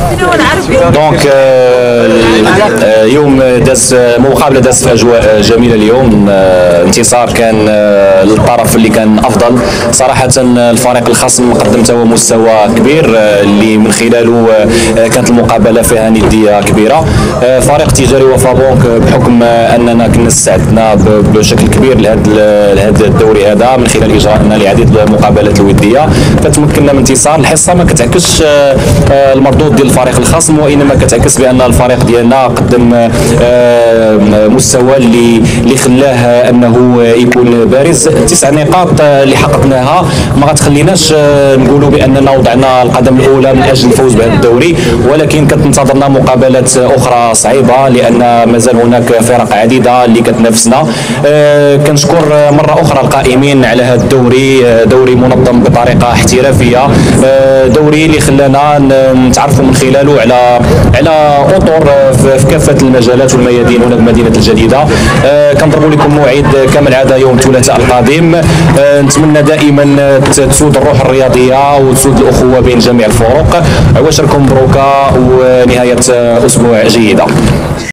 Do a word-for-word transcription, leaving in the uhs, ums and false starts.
دونك اليوم داز مقابله داز في اجواء جميله. اليوم انتصار كان للطرف اللي كان افضل صراحه. الفريق الخصم قدم هو مستوى كبير اللي من خلاله كانت المقابله فيها نديه كبيره. فريق تجاري وفا بونك بحكم اننا كنا استعدنا بشكل كبير لهذا الدوري هذا من خلال اجراءنا لعديد المقابلات الوديه فتمكنا من انتصار. الحصه ما كتعكسش المردود ديال الفريق الخصم وانما كتعكس بان الفريق ديالنا قدم مستوى اللي اللي خلاه انه يكون بارز. تسع نقاط اللي حققناها ما غتخليناش نقولوا باننا وضعنا القدم الاولى من اجل الفوز بهذا الدوري، ولكن كتنتظرنا مقابلات اخرى صعيبه لان مازال هناك فرق عديده اللي كتنافسنا. كنشكر مره اخرى القائمين على هذا الدوري، دوري منظم بطريقه احترافيه، دوري اللي خلانا نتعرفوا من خلاله على على اطر في كافه المجالات والميادين هنا بمدينه الجديده. كنضربوا لكم موعد كما العاده يوم الثلاثاء القادم. نتمنى دائما تسود الروح الرياضيه وتسود الاخوه بين جميع الفرق. عواشركم مبروكه ونهايه اسبوع جيده.